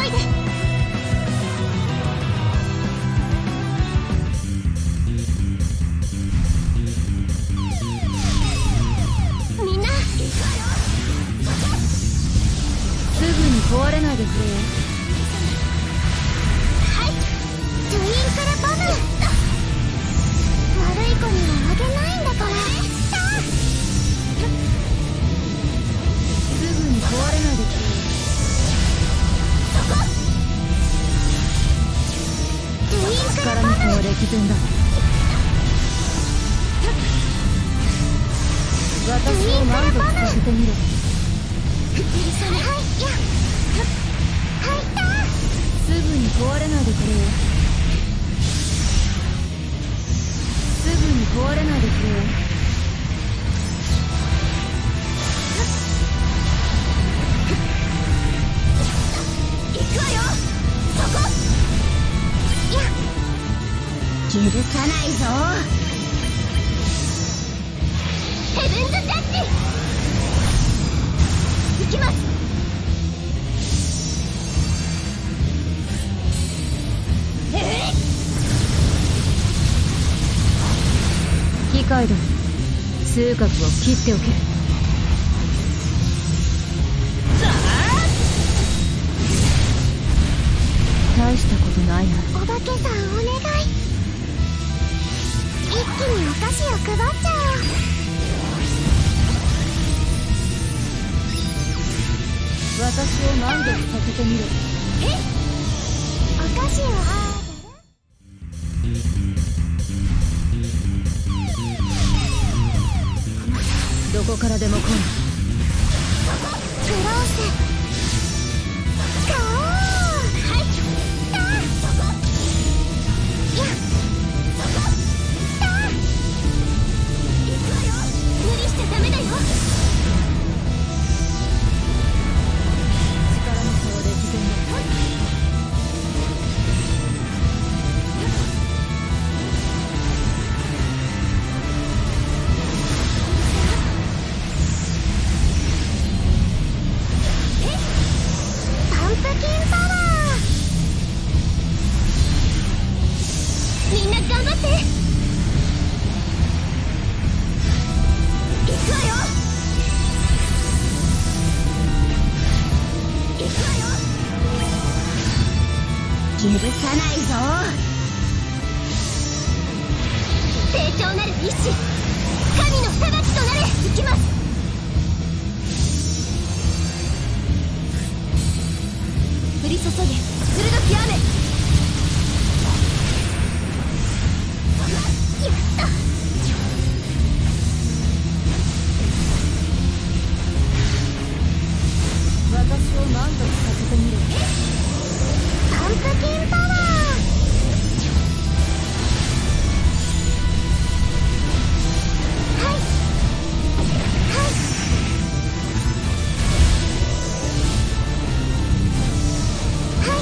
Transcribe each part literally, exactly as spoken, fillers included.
ないで。みんなすぐに壊れないでくれよ。 はい、トゥインクルボム。悪い子にはあげないんだから。 すぐに壊れないでくれよ。 トゥインクル力ボム。 の差は歴然だ。私を満足させてみろ。 はい、いや、はいった。 すぐに壊れないでくれよ。すぐに壊れないでくれよ。 行くわよ。そこ。いや、許さないぞ。ヘブンズジャッジ。行きます。えっ、 機械だ。痛覚を切っておけ。大したことないな。 お化けさんお願い。一気にお菓子を配っちゃおう。 私を満足させてみろ。 えっ、お菓子をあどこからでも来い。 クロース使おう。はいったいやった行くわよ。無理しちゃダメだよ。 力の差は歴然だ。 パンプキンパワー。みんな頑張って。行くわよ。行くわよ。許さないぞ。成長なる意志、神の裁きとなれ。行きます。降り注げ、鋭き雨。やった。 私を満足させてみろ。 パンプキンパワー。はいはいはい。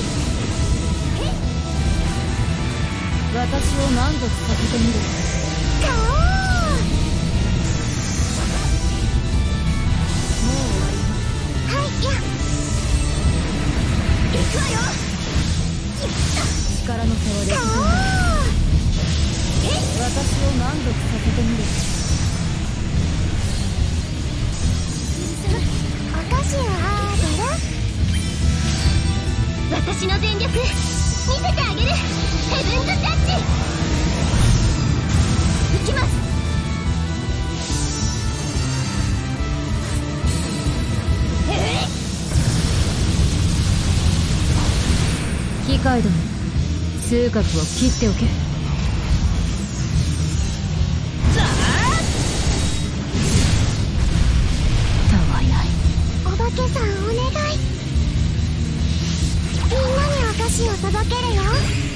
私を満足させてみろ。 ガオもう終わり。 ー。はい、いや行くわよ。やった力の差は歴然ガオだ。 ー。えっ、 私を満足させてみろ。 お菓子をあげる。私の全力見せてあげる。ヘブンズジャッジ。行きます。えっ、 機械ども、痛覚を切っておけ。たわやい。 お化けさんお願い。みんなにお菓子を届けるよ。